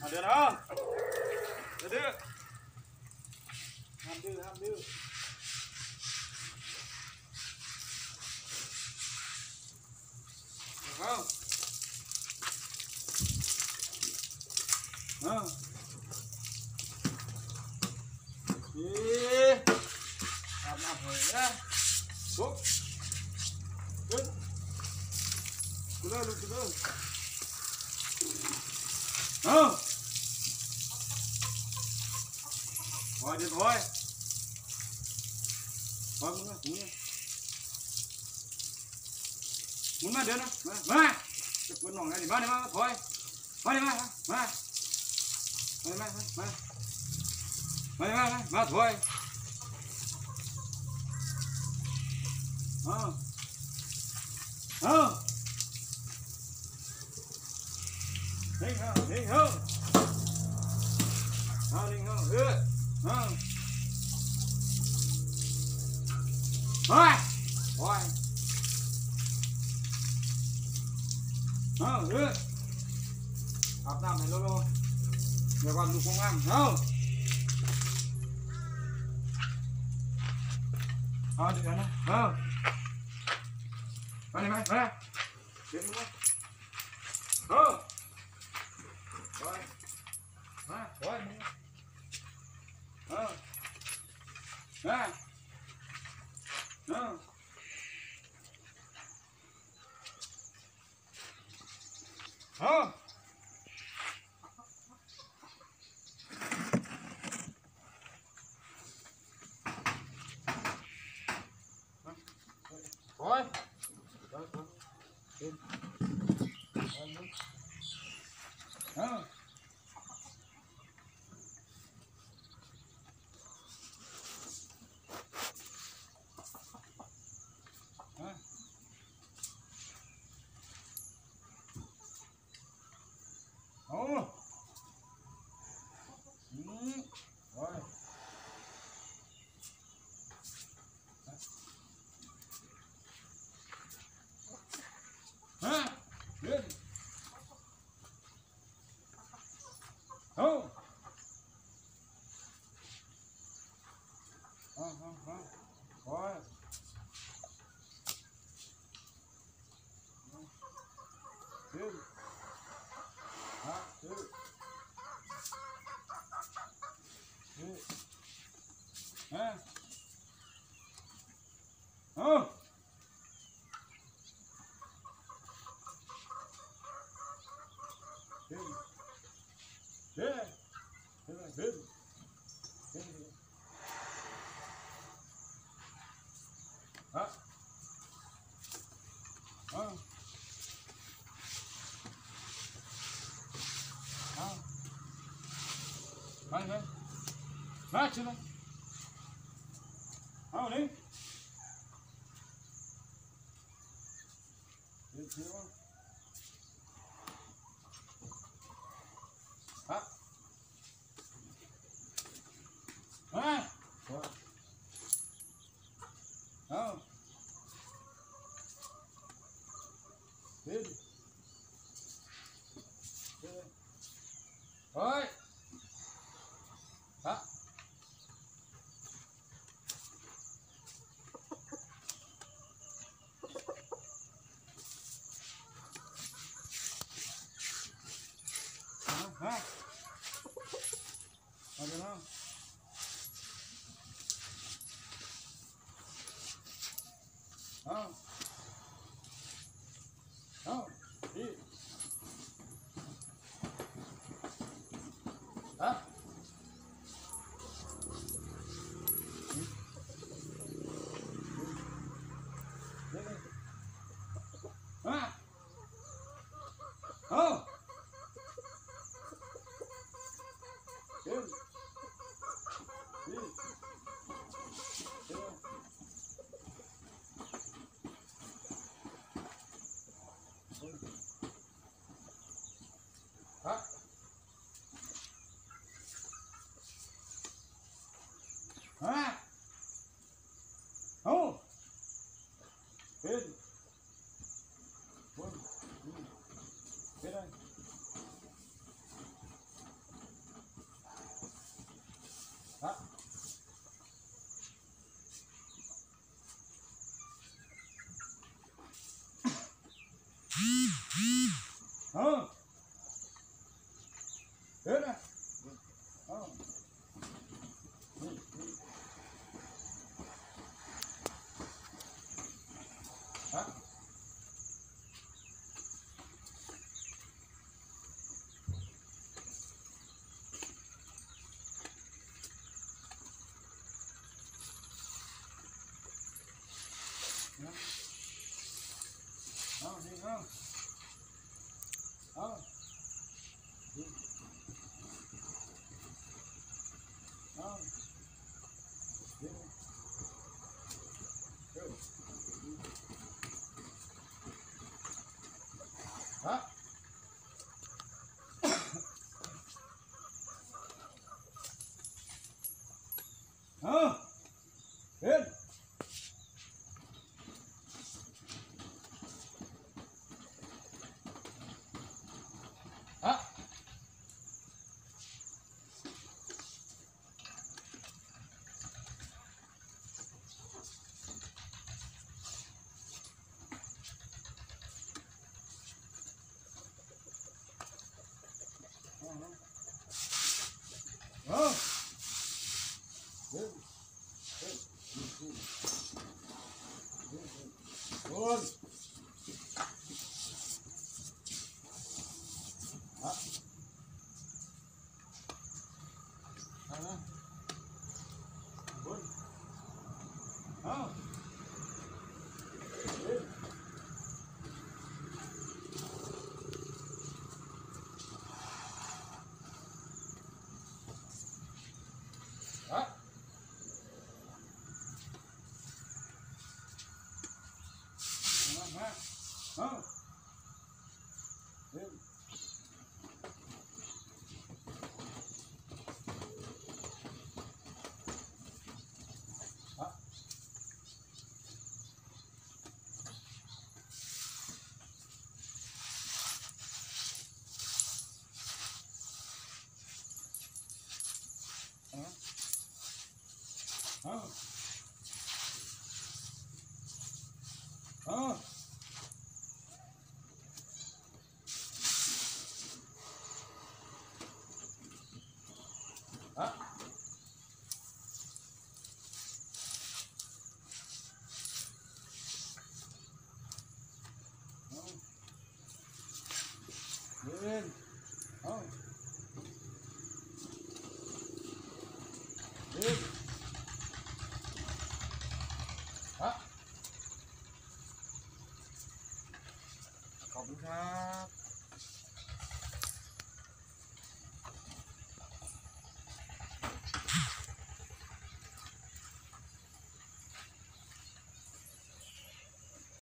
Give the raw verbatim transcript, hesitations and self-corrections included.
เดี๋ยวนะเดี๋ยวดื้อห้ามดื้อห้ามดื้อเอาเอานี่อาบน้ำเลยนะลุกขึ้นขึ้นเลยลุกขึ้นเลยเอาพอเดี๋ยวพอยพอยมึงนะมึงนะมึงมาเดี๋ยวนะมามาจะปวดหน่องไงดิมาดิมาพอยมาดิมามามามามามามามามามาถอยเอาเอาเฮ้ยเอาเฮ้ยเอาเอาเฮ้ยเอาเออเอาไปไปเอาเอออาบน้ำให้เราเดี๋ยวก่อนลูกของงามเอาเอาเดี๋ยวนะเอาไปไหมไปเดี๋ยวมึงเอาไปมาไปมึงเอามาเอาเอาโอ้ยเอาเอาอืมโอ้ยฮะเดินเอาเอาเอาเอาโอ้ยเดินฮะเดินเดินฮะเอาเดินเดินเดินเดินเดินฮะเอาเอามาเลยมาชิลเอาเลยเดินชิลฮะมาเอาเดินเดินเฮ้ยฮะฮะเอาเดี๋ยวนะเอาเอาดีฮะเดี๋ยวฮะเอาเดี๋ยวดีเดี๋ยวฮะฮะเอาเดินวนเดินโดนฮะเอาละบนเอาเฮ้ยฮะมามาเอาเฮ้ยฮะเอาเอาเอาฮะเอาเดินเอาเดินฮะขอบคุณครับ